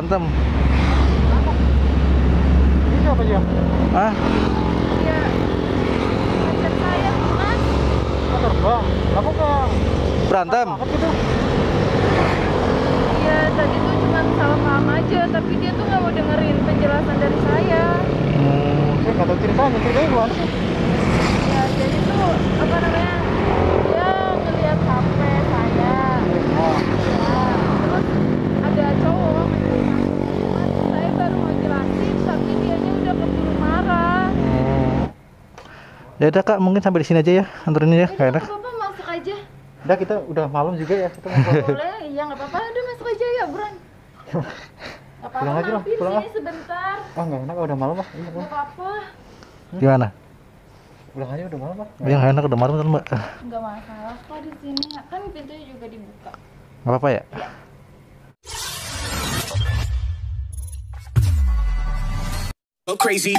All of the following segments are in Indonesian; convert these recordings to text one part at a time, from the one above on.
berantem. Ini siapa dia? Ah, Iya, pacar saya Mas. Oh, terbang. Kamu nggak berantem. banget gitu? Iya, tadi tuh cuma salah paham aja, tapi dia tuh nggak mau dengerin penjelasan dari saya. Saya nggak tahu ceritanya gimana sih? Ya, jadi tuh apa namanya? Dia ngeliat HP saya. Oh, Ya, terus ada cowok main cuman saya baru mau jelasin, tapi dianya udah keburu marah. Ya udah Kak, mungkin sampai di sini aja ya anterin ya, nggak enak. Apa-apa masuk aja. udah kita udah malam juga ya. Kita mau Boleh, iya nggak apa-apa. Udah masuk aja ya, Bran. Nggak apa-apa, Pulang aja lah, mampir pulang sini sebentar. nggak enak udah malam lah. Ini Nggak pulang. apa-apa. Gimana? Pulang aja udah malam lah. Ya nggak enak, udah malam kan Mbak. Nggak masalah kok di sini. Kan pintunya juga dibuka. Nggak apa-apa ya? Go crazy.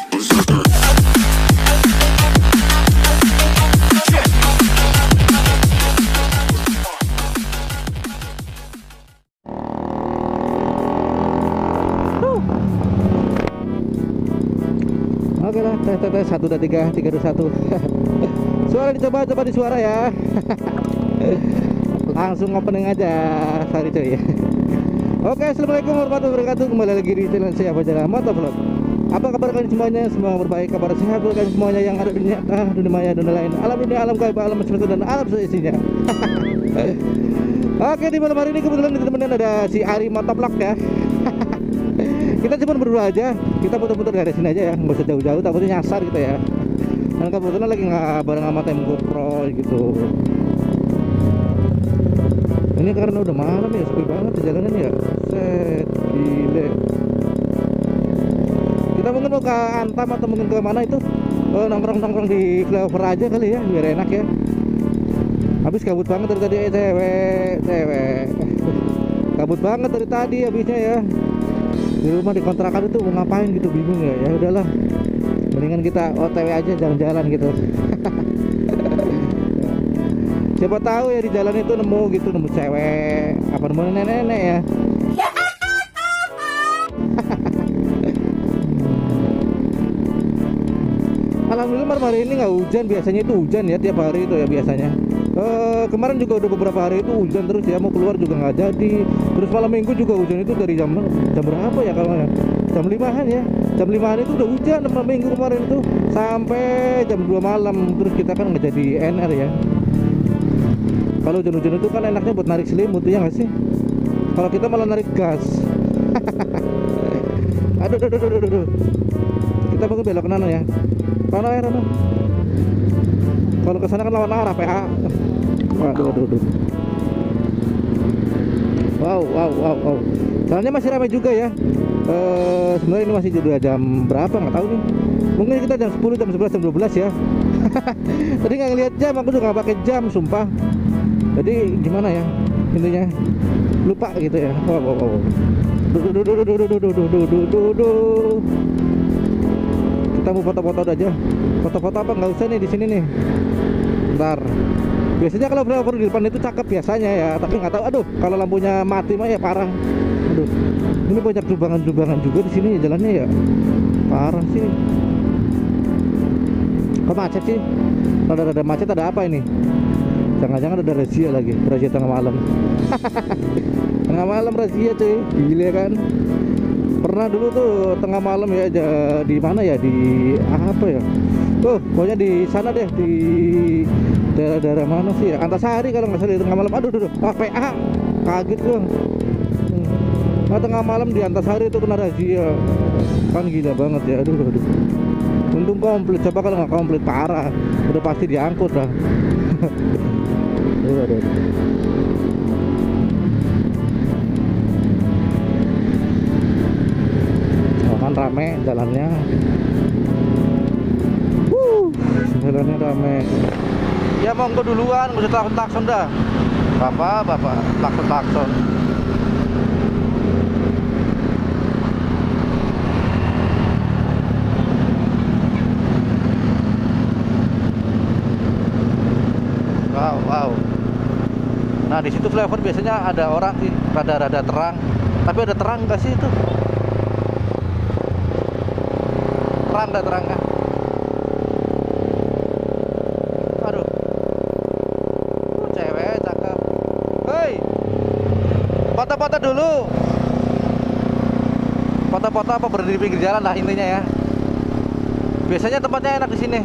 Oke lah, tes 1 2 3 3 2 1. Suara coba di suara ya. Langsung opening aja, sorry coy. Oke, assalamualaikum warahmatullahi wabarakatuh. Kembali lagi di channel saya Fajar Motovlog. Apa kabar kalian semuanya? Semoga berbaik, kabar sehat buat kalian semuanya yang ada di dunia, dunia maya, dunia lain, alam dunia, alam gaib, alam semesta dan alam seisinya. Oke, di malam hari ini kebetulan di teman ada si Ari Motovlog ya. Kita cuma berdua aja, kita putar-putar dari sini aja ya, nggak usah jauh-jauh, takutnya nyasar gitu ya. Dan kebetulan lagi nggak bareng sama tim GoPro gitu. Ini karena udah malam ya, sepi banget di jalanan ya. Set, gile. Kita mungkin mau ke Antam atau mungkin ke mana itu, nongkrong-nongkrong di Flyover aja kali ya, biar enak ya. Habis kabut banget dari tadi, cewek. Kabut banget dari tadi habisnya ya. Di rumah di kontrakan itu mau ngapain gitu, bingung ya. Ya udahlah, mendingan kita OTW aja, jalan-jalan gitu. Siapa tahu ya di jalan itu nemu gitu, nemu cewek, apa nemu nenek-nenek ya. Alhamdulillah malam hari ini nggak hujan, biasanya itu hujan ya tiap hari itu ya biasanya. Kemarin juga udah beberapa hari itu hujan terus ya, mau keluar juga nggak jadi. Terus malam minggu juga hujan itu dari jam berapa ya kalau ya? Jam 5-an ya. Jam 5-an itu udah hujan malam minggu kemarin itu sampai jam 2 malam. Terus kita kan nggak jadi NR ya. Kalau hujan-hujan itu kan enaknya buat narik selimut ya nggak sih? Kalau kita malah narik gas. Aduh. Kita mungkin belok ke mana ya? Mana ya, Rano? Kalau ke sana kan lawan arah PA. Waduh. Wow. Soalnya masih ramai juga ya. Sebenarnya ini masih juga jam berapa nggak tahu nih. Mungkin kita jam 10, jam 11, jam 12 ya. Tadi nggak ngeliat jam, aku juga nggak pakai jam, sumpah. Jadi gimana ya intinya, lupa gitu ya. Wow. Duh. Kita mau foto-foto aja. Foto-foto apa nggak usah nih di sini nih. Bentar. Biasanya kalau flyover di depan itu cakep biasanya ya, tapi nggak tahu. Aduh, kalau lampunya mati mah ya parah. Aduh. Ini banyak lubangan juga di sini jalannya ya. Parah sih. Kok macet sih? Rada-rada macet, ada apa ini? Jangan-jangan ada razia lagi, razia tengah malam. Tengah malam razia cuy, gila kan. Pernah dulu tuh tengah malam ya, di mana ya, di apa ya, pokoknya di sana deh, di daerah-daerah mana sih ya? Antasari kalau nggak salah, di tengah malam. Aduh PA, kaget gua. Nah, tengah malam di Antasari itu kena razia, kan gila banget ya. Aduh. Untung komplit, coba kalau nggak komplit parah, udah pasti diangkut lah. Aduh. Kan rame jalannya. Jalannya rame. Ya monggo duluan, nggak usah takson dah. Bapak, takson. Wow. Nah di situ flyover biasanya ada orang sih, rada-rada terang. Tapi ada terang nggak sih itu? Terang nggak terangnya? Aduh. Cewek cakep. Hei, foto-foto dulu. Foto-foto apa berdiri di pinggir jalan lah intinya ya. Biasanya tempatnya enak di sini.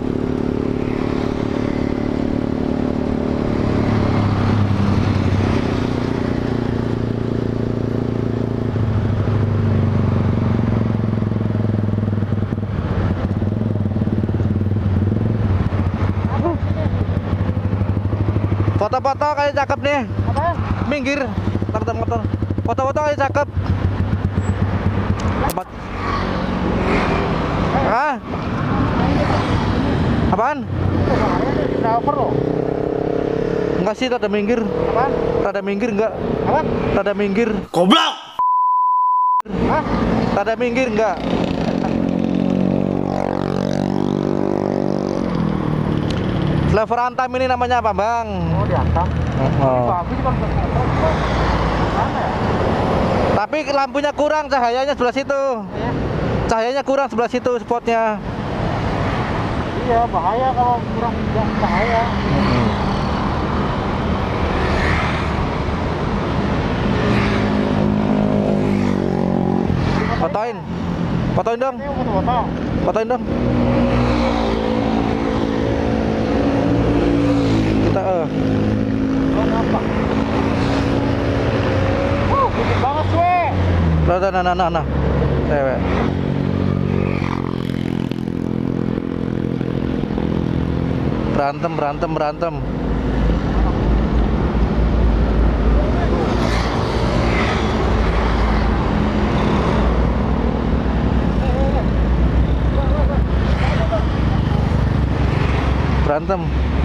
Foto-foto kayak cakep nih. Apaan? Minggir, takut motor. Foto-foto kayak cakep. Tempat. Ah? Apaan? Driver loh. Enggak sih, rada minggir. Apaan? Rada minggir enggak? Apaan? Rada minggir. Goblok! Hah? Rada minggir enggak? Flavor Antam ini namanya apa, Bang? Oh, dihantam. Oh. Bagus sih kalau mana ya? Tapi lampunya kurang, cahayanya sebelah situ. Iya. Cahayanya kurang sebelah situ spotnya. Iya, bahaya kalau kurang cahaya. Fotoin. Fotoin dong. Ini foto-foto. Fotoin dong. Kita Oh, apa? Gede banget, cuy. nah. Cewek. Berantem. Berantem.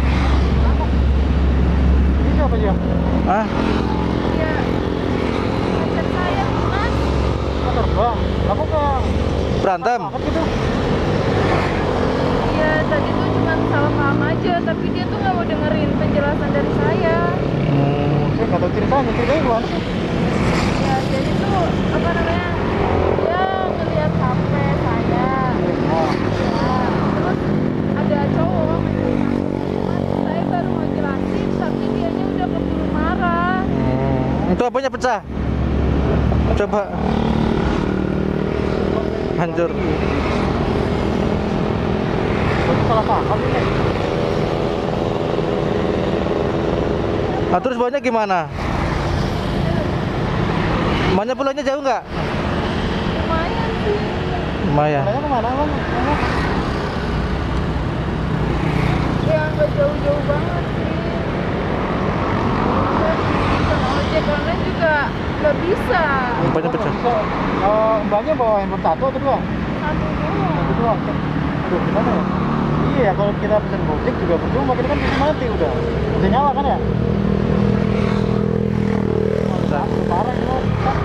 Ini siapa dia? Ah, Iya. Pacar saya, Mas. Oh, terbang. Kamu ke berantem. apa gitu? Iya, tadi tuh cuma salah paham aja, tapi dia tuh nggak mau dengerin penjelasan dari saya. Saya nggak tahu ceritanya gimana sih? Ya, jadi tuh apa namanya? Dia ngeliat HP saya. Oh, Nah, terus ada cowok main sama saya baru ngejelasin, tapi dianya udah keburu marah. Itu apanya pecah? Coba. Hancur. berarti salah paham ini. Nah, terus bawanya gimana? Bawanya pulangnya jauh nggak? Lumayan sih. Lumayan. Pulangnya kemana, Bang? Ya nggak jauh-jauh banget sih. Sama ojek online juga nggak bisa. Bawanya pecah. Mbaknya bawa handphone satu atau dua? Satu doang. Satu doang. Aduh, gimana ya? Iya, kalau kita pesen Gojek juga percuma, kita kan bisa mati udah. Bisa nyala kan ya? Parah ini.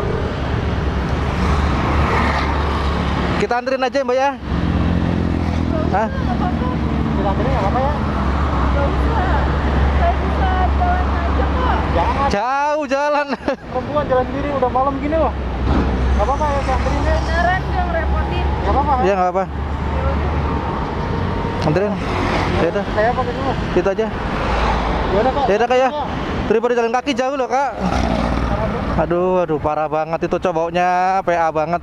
Kita anterin aja Mbak ya. Hah? Nggak apa-apa. Kita anterin nggak apa-apa ya? Nggak usah. Saya bisa jalan aja kok. Jangan, Jauh jalan. perempuan jalan sendiri udah malam gini loh. Nggak apa-apa ya, saya anterin ya. Beneran nggak ngerepotin. Nggak apa-apa Ya nggak apa. Ya udah. Anterin. Ya udah, Saya pakai dulu. itu aja. Ya udah Kak. Ya udah Kak ya. Daripada jalan kaki jauh loh Kak. Aduh, parah banget itu cowoknya, PA banget.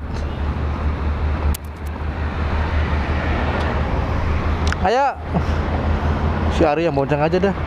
Ayo. Si Ari yang bonceng aja dah.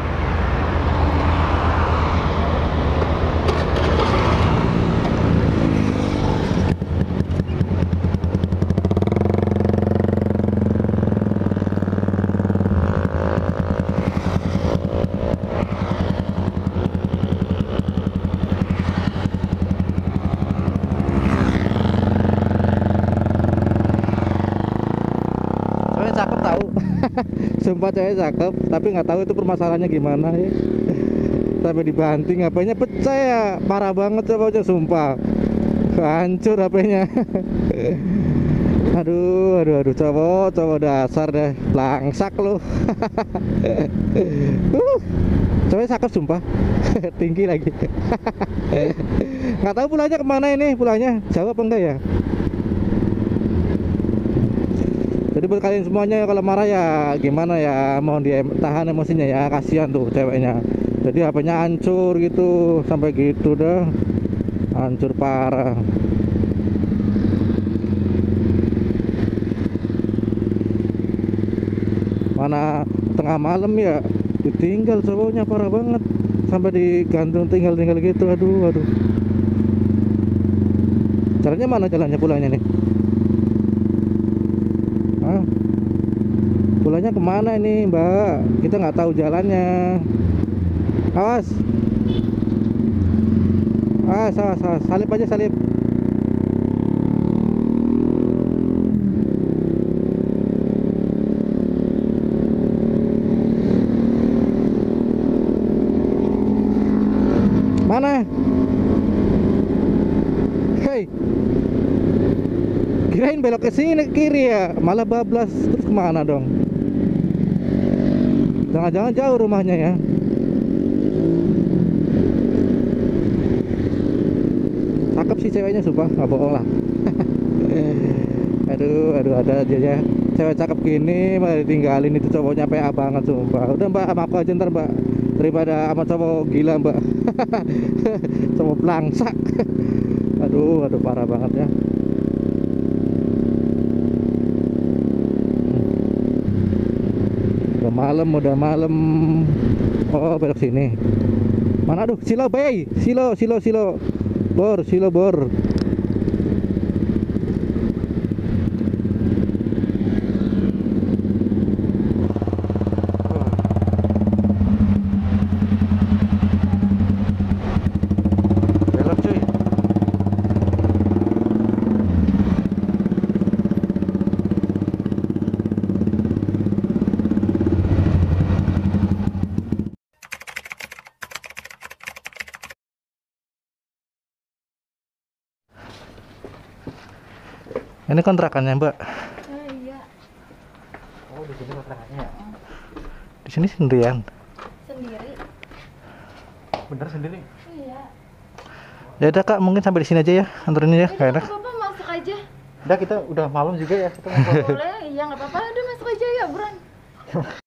Cewek cakep tahu. Sumpah cewek cakep, tapi nggak tahu itu permasalahannya gimana ya. Sampai dibanting HP-nya pecah ya, parah banget cowoknya sumpah. Hancur HP-nya. Aduh, cowok dasar deh, langsak lu. Cewek cakep sumpah. Tinggi lagi. Nggak tahu pulangnya kemana ini, pulangnya jauh apa enggak ya. Jadi buat kalian semuanya kalau marah ya gimana ya, mohon dia tahan emosinya ya, kasihan tuh ceweknya. Jadi HP-nya hancur gitu, sampai gitu dah, hancur parah. Mana tengah malam ya, ditinggal cowoknya parah banget, sampai digantung tinggal gitu. Aduh. Caranya mana jalannya pulangnya nih? Hah? Pulangnya kemana ini mbak? Kita nggak tahu jalannya. Awas. Salip aja, salip. Mana? Hei, kirain belok ke sini ke kiri ya, malah bablas. Terus kemana dong? Jangan-jangan jauh rumahnya ya. Cakep sih ceweknya, sumpah nggak bohong lah. aduh ada aja ya cewek cakep gini malah ditinggalin itu cowoknya PA banget sumpah. Udah mbak, sama aku aja ntar mbak, daripada sama cowok gila mbak. Cowok pelangsak. aduh parah banget ya. Udah malam. Oh belok sini. Mana? Aduh, Silo Bay, Silo bor. Belok cuy. Ini kontrakannya mbak. Iya. Oh, di sini kontrakannya ya? Di sini sendirian. Sendiri. Bener sendiri? Iya. Ya udah kak, mungkin sampai di sini aja ya, anterin ya, Udah, gak enak. nggak apa-apa, masuk aja. Udah, kita udah malam juga ya, kita mau Boleh, iya nggak apa-apa. Udah masuk aja ya, buruan.